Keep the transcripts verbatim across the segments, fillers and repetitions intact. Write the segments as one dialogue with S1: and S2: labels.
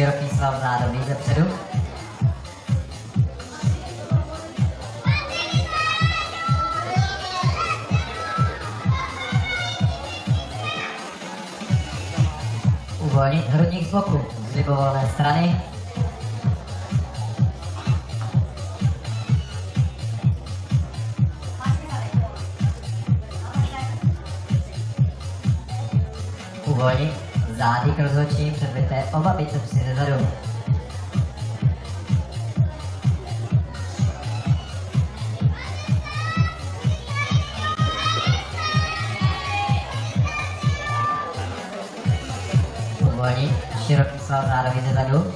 S1: široký sval nádobí ze předu. Uvolnit hrudník z boku, z libovolné strany. Uvolnit zády k rozhodčí, předbité oba bicepsy ze zadu. Uvolnit široký sval nádobí ze zadu.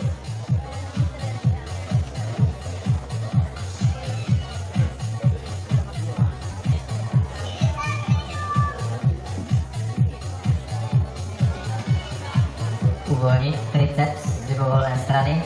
S1: Uvolnit triceps z libovolné strany.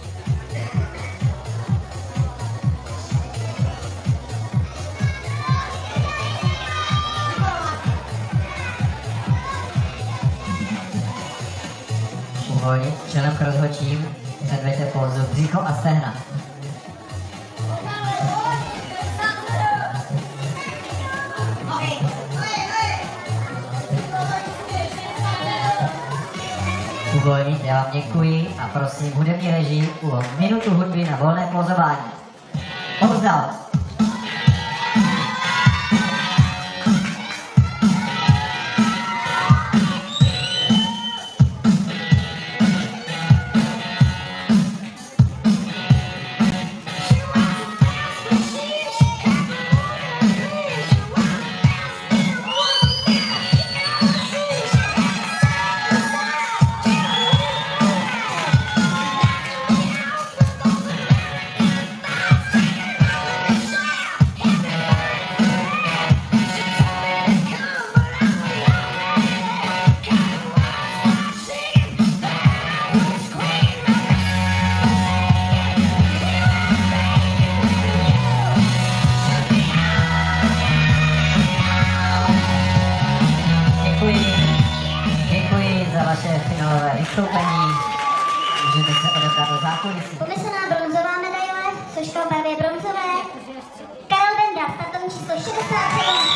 S1: Uvolnit čelem k rozhodčím, předveďte pózu břicho a stehna. Uvolnit, já vám děkuji a prosím hudební režii o minutu hudby na volné pózování. Povzdal! Vystoupení. Můžete se odebrat do zákulisí.
S2: Pomyslná bronzová medaile, složka barvě bronzové. Karel Benda, startovní číslo šedesát sedm.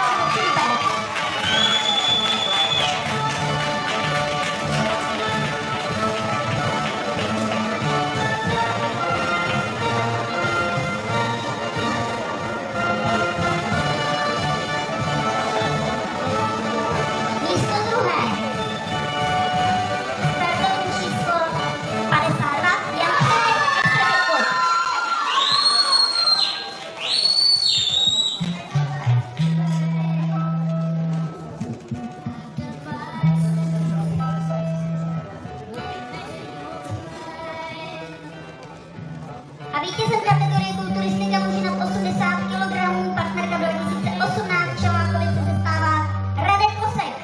S2: A vítězem kategorie kulturistika muži nad osmdesát kilogramů, partnerka dva tisíce osmnáct Čelákovice se stává Radek Kosek.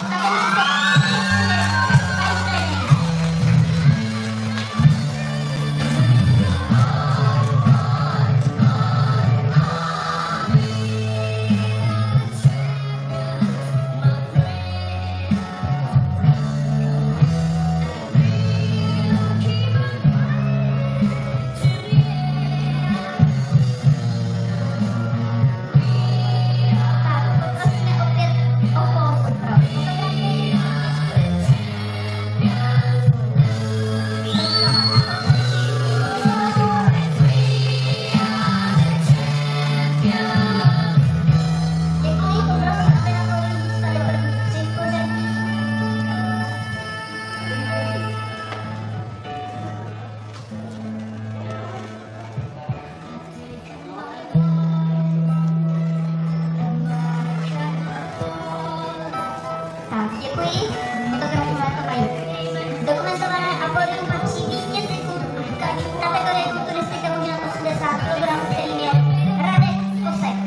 S2: Děkuji. Fotografové to mají dokumentované a pódium patří vítězi kategorie kulturistika muži nad osmdesát kilogramů, kterým je Radek Kosek.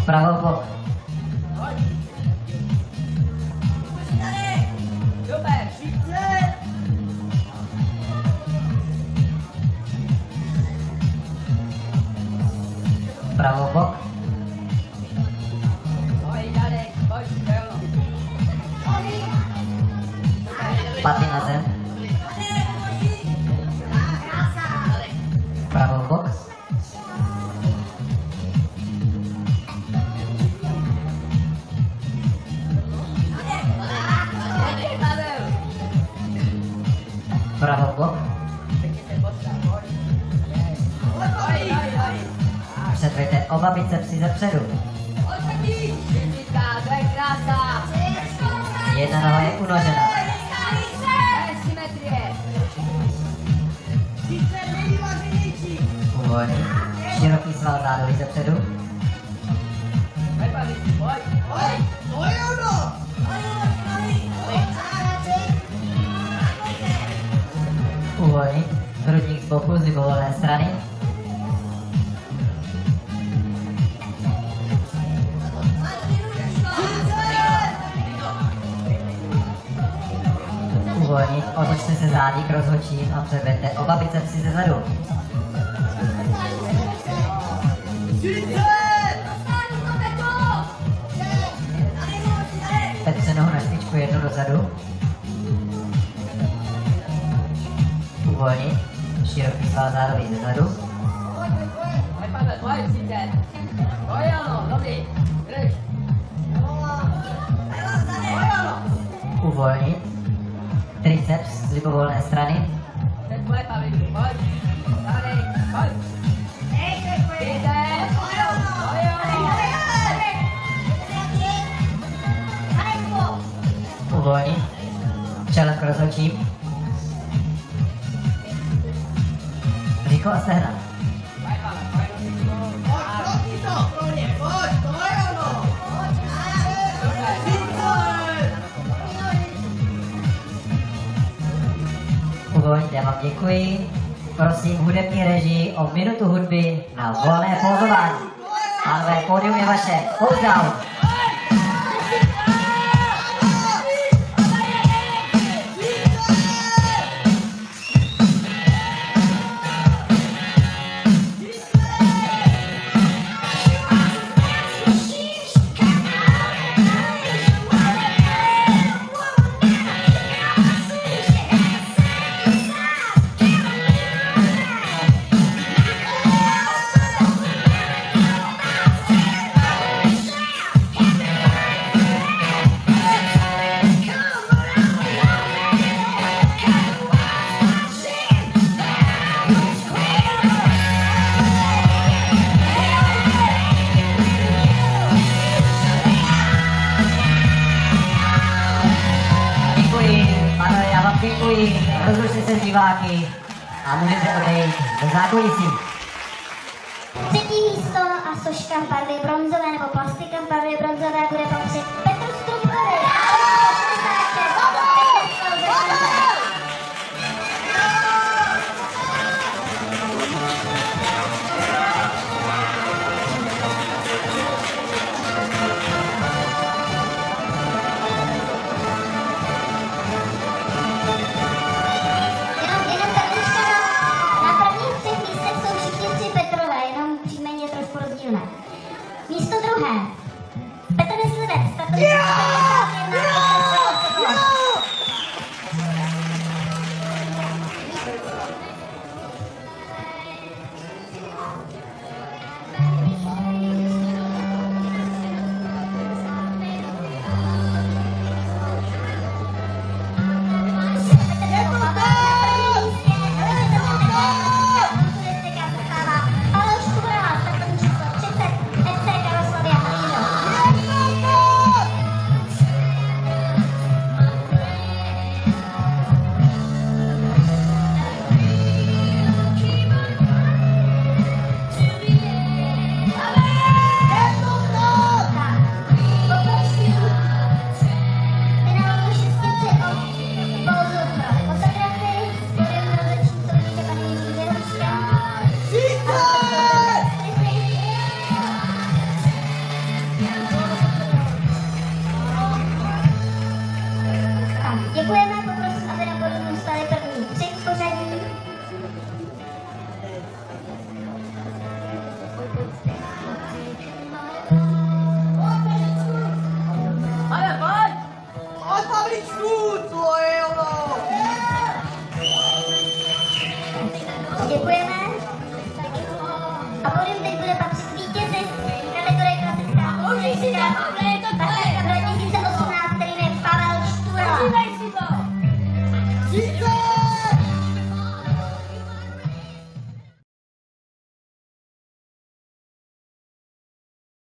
S1: Pravou bok. Pravou bok. Paty na zem. Pravou bok. Pravou bok. Předvejte oba bicepsy ze předu. Jedna noha je unožena. Uvolní. Široký sval zádový ze předu. Uvolní. Hrudník z boku z libovolné strany. Uvolnit, otočte se zády k rozhodčím a předvedte oba bicepsy ze zadu. Petře nohu na špičku jednu dozadu. Uvolnit, široký sval zádový ze zadu. Uvolnit, triceps z libovolné strany. Uvolnit, čelem k rozhodčím. Břicho a stehna. Uvolníte, já vám děkuji. Prosím hudební režii o minutu hudby na volné pózování. Pánové, pódium je vaše. Hold down. Děkuji, rozlučte se s diváky a můžete odejít do zákulisí.
S2: Třetí místo a soška barvy bronzové nebo plastika barvy bronzové bude patřit Petru Strukovi. Místo druhé. Petr Myslivec,